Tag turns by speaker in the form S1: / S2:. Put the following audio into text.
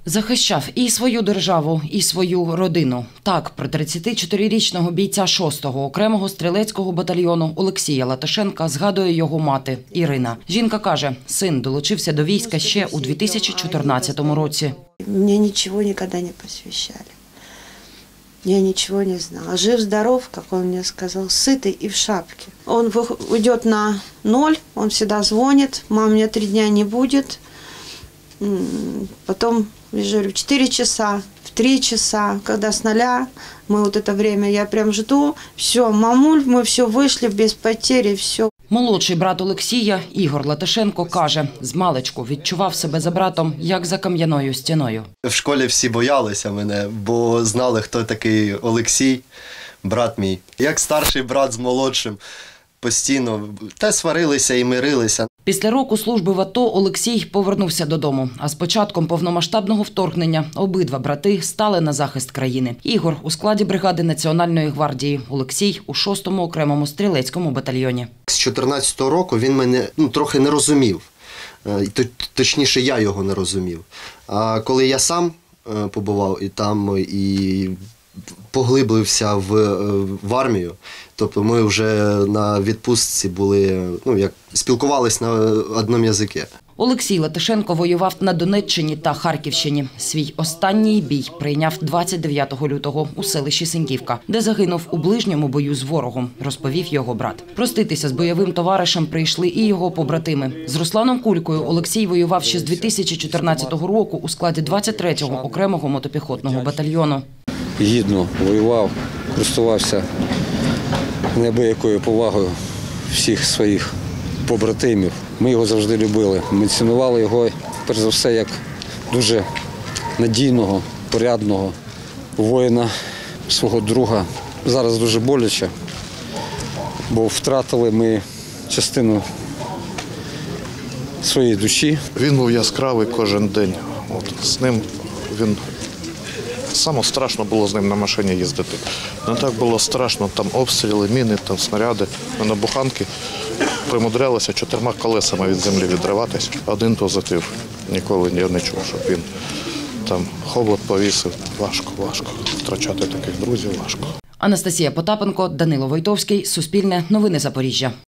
S1: Захищав і свою державу, і свою родину. Так, про 34-річного бійця 6-го окремого стрілецького батальйону Олексія Латишенка згадує його мати Ірина. Жінка каже, син долучився до війська ще у 2014 році.
S2: Мені нічого ніколи не посвящали. Я ничего не знала. Жив-здоров, как он мне сказал, сытый и в шапке. Он уйдет на 0, он всегда звонит, мам, меня 3 дня не будет. Потом, я говорю, в 4 часа, в 3 часа, когда с 0, мы вот это время, я прям жду, все, мамуль, мы все вышли без потери, все.
S1: Молодший брат Олексія, Ігор Латишенко, каже, змалечку відчував себе за братом, як за кам'яною стіною.
S3: В школі всі боялися мене, бо знали, хто такий Олексій, брат мій. Як старший брат з молодшим, постійно те сварилися і мирилися.
S1: Після року служби в АТО Олексій повернувся додому. А з початком повномасштабного вторгнення обидва брати стали на захист країни. Ігор у складі бригади Національної гвардії, Олексій у 6-му окремому стрілецькому батальйоні.
S3: З 14-го року він мене трохи не розумів. Точніше, я його не розумів. А коли я сам побував і там, і поглиблився в армію, тобто ми вже на відпустці були, як спілкувалися на одному язикі.
S1: Олексій Латишенко воював на Донеччині та Харківщині. Свій останній бій прийняв 29 лютого у селищі Синьківка, де загинув у ближньому бою з ворогом, розповів його брат. Проститися з бойовим товаришем прийшли і його побратими. З Русланом Кулькою Олексій воював ще з 2014 року у складі 23-го окремого мотопіхотного батальйону.
S4: Гідно воював, користувався неабиякою повагою всіх своїх побратимів. Ми його завжди любили. Ми цінували його, перш за все, як дуже надійного, порядного воїна, свого друга. Зараз дуже боляче, бо втратили ми частину своєї душі.
S5: Він був яскравий кожен день. З ним саме страшно було з ним на машині їздити. Не так було страшно, там обстріли, міни, там снаряди. Ми на буханки примудрялися 4 колесами від землі відриватися. Один позитив. Ніколи не чув, щоб він там холод повісив. Важко. Втрачати таких друзів важко.
S1: Анастасія Потапенко, Данило Войтовський, Суспільне, Новини Запоріжжя.